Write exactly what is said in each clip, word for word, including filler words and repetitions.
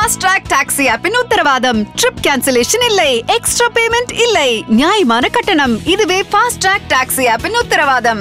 Fast Track Taxi app in உத்தரவாதம். Trip cancellation இல்லை, extra payment இல்லை, நியாயமான கட்டணம். இதுவே Fast Track Taxi app in உத்தரவாதம்.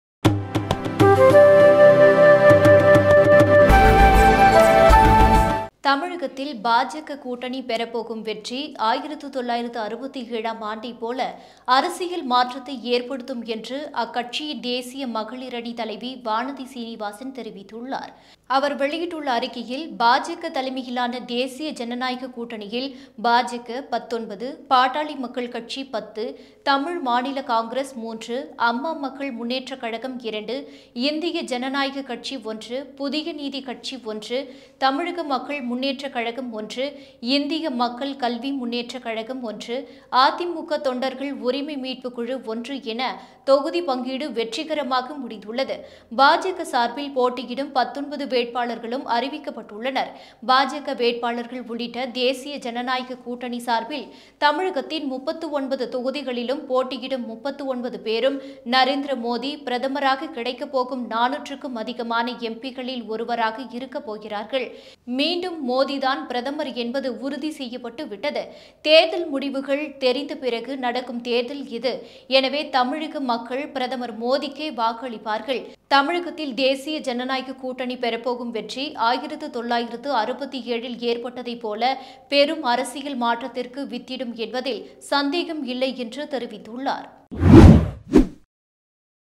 தமிழகத்தில் பாஜக கூட்டணி பெறப்போகும் வெற்றி ஆயிரத்து தொள்ளாயிரத்து அறுபத்தி ஏழாம் ஆண்டை போல அரசியல் மாற்றத்தை ஏற்படுத்தும் என்று அக்கட்சியின் தேசிய மகளிரணி தலைவி வானதி சீனிவாசன் தெரிவித்துள்ளார். அவர் வெளியிட்டுள்ள அறிக்கையில் பாஜக தலைமையிலான தேசிய ஜனநாயக கூட்டணியில் பாஜக பத்தொன்பது, பாட்டாளி மக்கள் கட்சி பத்து, தமிழ் மாநில காங்கிரஸ் மூன்று, அம்மா மக்கள் முன்னேற்ற கழகம் இரண்டு, இந்திய ஜனநாயக கட்சி ஒன்று, புதிய நீதி கட்சி ஒன்று, தமிழக மக்கள் முன்னேற்ற கழகம் ஒன்று, இந்திய மக்கள் கல்வி முன்னேற்ற கழகம் ஒன்று, அதிமுக தொண்டர்கள் உரிமை மீட்பு குழு ஒன்று என தொகுதி பங்கீடு வெற்றிகரமாக முடிந்துள்ளது. பாஜக சார்பில் போட்டியிடும் பத்தொன்பது வேட்பாளர்களும் அறிவிக்கப்பட்டுள்ளனர். பாஜக வேட்பாளர்கள் உள்ளிட்ட தேசிய ஜனநாயக கூட்டணி சார்பில் தமிழகத்தின் முப்பத்து ஒன்பது தொகுதிகளிலும் போட்டியிடும் முப்பத்து ஒன்பது பேரும் நரேந்திர மோடி பிரதமராக கிடைக்கப் போகும் நானூற்றுக்கும் அதிகமான எம்பிகளில் ஒருவராக இருக்கப் போகிறார்கள். மீண்டும் மோடிதான் பிரதமர் என்பது உறுதி செய்யப்பட்டு விட்டது. தேர்தல் முடிவுகள் தெரிந்த பிறகு நடக்கும் தேர்தல் இது. எனவே தமிழக மக்கள் பிரதமர் மோடிக்கே வாக்களிப்பார்கள். தமிழகத்தில் தேசிய ஜனநாயக கூட்டணி பெறப்போகும் வெற்றி ஆயிரத்து தொள்ளாயிரத்து அறுபத்தி ஏழில் ஏற்பட்டதைப் போல பெரும் அரசியல் மாற்றத்திற்கு வித்திடும் என்பதில் சந்தேகம் இல்லை என்று தெரிவித்துள்ளார்.